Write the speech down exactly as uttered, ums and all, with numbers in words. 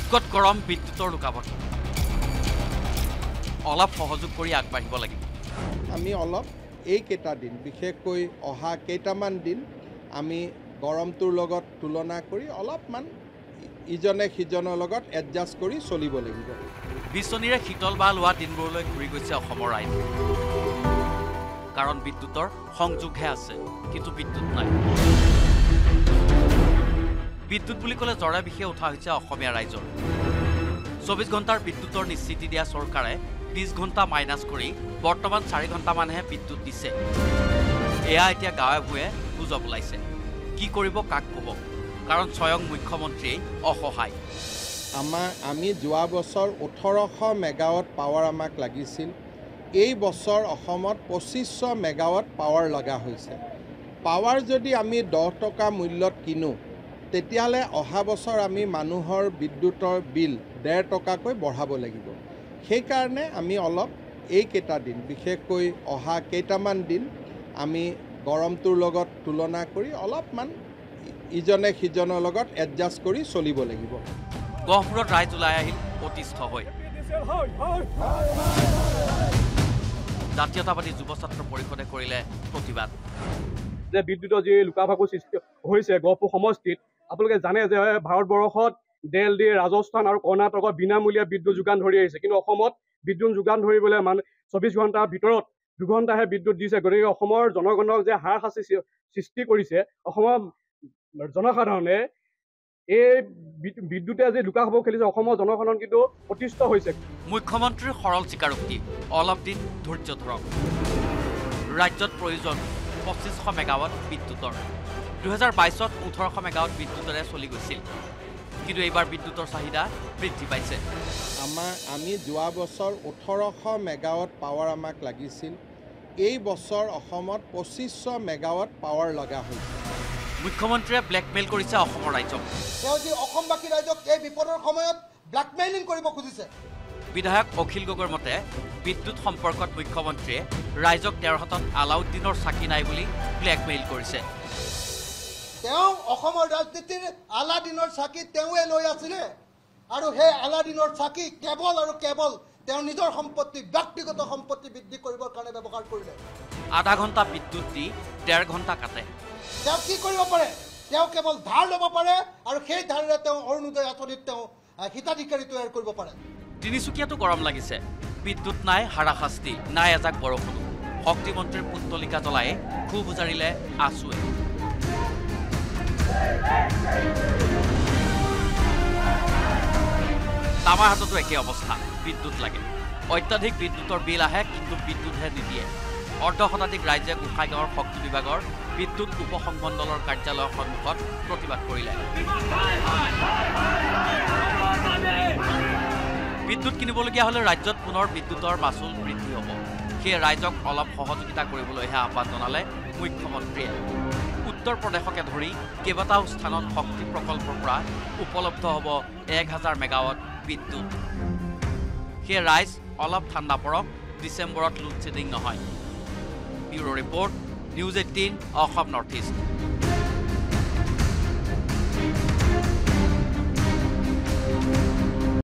উৎকট গৰম বিদ্যুতৰ লুকাবত অলপ সহযোগ কৰি আগবাঢ়িব লাগিব আমি অলপ এই কেইটা দিন বিশেষকৈ অহা কেইটামান দিন আমি গৰমটোৰ লগত তুলনা কৰি অলপমান ইজনে সিজনৰ লগত এডজাষ্ট কৰি চলিব লাগিব বিচনীৰে শীতল বা লোৱা দিনবোৰলৈ ঘূৰি গৈছে অসমৰ ৰাইজ কাৰণ বিদ্যুতৰ সংযোগহে আছে কিন্তু বিদ্যুৎ নাই বিদ্যুৎ বুলি ক'লে জৰে বিষে উঠা হৈছে অসমীয়া ৰাইজৰ চৌবিশ ঘণ্টাৰ বিদ্যুতৰ নিশ্চিতি দিয়া চৰকাৰে বিশ ঘণ্টা মাইনাছ কৰি বৰ্তমান চাৰি ঘণ্টামানহে বিদ্যুৎ দিছে এয়া এতিয়া গাঁৱে ভূঞে গুজব ওলাইছে কি কৰিব কাক ক'ব কাৰণ স্বয়ং মুখ্যমন্ত্ৰী অসহায় আমাৰ আমি যোৱা বছৰ ওঠৰশ মেগাৱাট পাৱাৰ আমাক লাগিছিল এই বছৰ অসমত পঁচিছশ মেগাৱাট পাৱাৰ লগা হৈছে পাৱাৰ যদি আমি দহ টকা মূল্যত কিনো তেতিয়াহ'লে অহা বছৰ আমি মানুহৰ বিদ্যুতৰ বিল ডেৰ টকাকৈ বঢ়াব লাগিব সেইকাৰণে আমি অলপ এই কেইটা দিন বিশেষকৈ অহা কেইটামান দিন আমি গৰমটোৰ লগত তুলনা কৰি অলপমান ইজনে সিজনৰ লগত এডজাষ্ট কৰি চলিব লাগিব গহপুৰত ৰাইজ ওলাই আহিল অতিষ্ঠ হৈ জাতীয়তাবাদী যুৱ ছাত্ৰ পৰিষদে কৰিলে প্ৰতিবাদ যে বিদ্যুতৰ যি লুকাভাকু সৃষ্টি হৈছে গহপুৰ সমষ্টিত আপোনালোকে জানে যে ভাৰতবৰ্ষত দিল্লী ৰাজস্থান আৰু কৰ্ণাটকত বিনামূলীয়া বিদ্যুৎ যোগান ধৰি আহিছে কিন্তু অসমত বিদ্যুৎ যোগান ধৰিবলৈ মানে চৌবিশ ঘণ্টাৰ ভিতৰত দুঘণ্টাহে বিদ্যুৎ দিছে গতিকে অসমৰ জনগণক যে হাৰাশাস্তি সৃষ্টি কৰিছে অসমৰ জনসাধাৰণে এই বিদ্যুতে আজি লুকাভাকু খেলিছে অসমৰ জনসাধাৰণ কিন্তু অতিষ্ঠ হৈছে মুখ্যমন্ত্ৰীৰ সৰল স্বীকাৰোক্তি অলপ দিন ধৈৰ্য ধৰক ৰাজ্যত প্ৰয়োজন পঁচিছশ মেগাৱাট বিদ্যুতৰ দুহেজাৰ বাইছত ওঠৰশ মেগাৱাট বিদ্যুতেৰে চলি গৈছিল কিন্তু এইবাৰ বিদ্যুতৰ চাহিদা বৃদ্ধি পাইছে আমাৰ আমি যোৱা বছৰ ওঠৰশ মেগাৱাট পাৱাৰ আমাক লাগিছিল এই বছৰ অসমত পঁচিছশ মেগাৱাট পাৱাৰ লগা হৈছে মুখ্যমন্ত্ৰীয়ে ব্লেকমেইল কৰিছে অসমৰ ৰাইজক তেওঁ যি অসমবাসী ৰাইজক এই বিপদৰ সময়ত ব্লেকমেইলিং কৰিব খুজিছে বিধায়ক অখিল গগৈৰ মতে বিদ্যুৎ সম্পৰ্কত মুখ্যমন্ত্ৰীয়ে ৰাইজক তেওঁৰ হাতত আলাউদ্দিনৰ চাকি নাই বুলি ব্লেকমেইল কৰিছে তেওঁ অসমৰ ৰাজনীতিৰ আলাদিনৰ চাকি তেওঁৱে লৈ আছিলে আৰু সেই আলাদিনৰ চাকি কেৱল আৰু কেৱল তেওঁ নিজৰ সম্পত্তি ব্যক্তিগত সম্পত্তি বৃদ্ধি কৰিবৰ কাৰণে ব্যৱহাৰ কৰিলে আধা ঘণ্টা বিদ্যুৎ দি ডেৰ ঘণ্টা কাটে তেওঁ কি কৰিব পাৰে তেওঁ কেৱল ধাৰ ল'ব পাৰে আৰু সেই ধাৰেৰে তেওঁ অৰুণোদয় আঁচনিত তেওঁ হিতাধিকাৰী তৈয়াৰ কৰিব পাৰে তিনিচুকীয়াতো গৰম লাগিছে বিদ্যুৎ নাই হাৰাশাস্তি নাই এজাক বৰষুণো শক্তিমন্ত্ৰীৰ পুতলিকা জ্বলাই ক্ষোভ উজাৰিলে আছুৱে আমাৰ হাততো একে অৱস্থা বিদ্যুৎ লাগে অত্যাধিক বিদ্যুতৰ বিল আহে কিন্তু বিদ্যুৎহে নিদিয়ে অৰ্ধ শতাধিক ৰাইজে গোসাইগাঁৱৰ শক্তি বিভাগৰ বিদ্যুৎ উপসংমণ্ডলৰ কাৰ্যালয়ৰ সন্মুখত প্ৰতিবাদ কৰিলে বিদ্যুৎ কিনিবলগীয়া হ'লে ৰাজ্যত পুনৰ বিদ্যুতৰ মাচুল বৃদ্ধি হ'ব সেয়ে ৰাইজক অলপ সহযোগিতা কৰিবলৈহে আহ্বান জনালে মুখ্যমন্ত্ৰীয়ে উত্তৰ প্ৰদেশকে ধৰি কেইবাটাও স্থানত শক্তি প্ৰকল্পৰ পৰা উপলব্ধ হ'ব এক হাজাৰ মেগাৱাট বিদ্যুৎ সেয়ে ৰাইজ অলপ ঠাণ্ডা পৰক ডিচেম্বৰত লোডশ্বেডিং নহয় bureau' report news eighteen Assam north east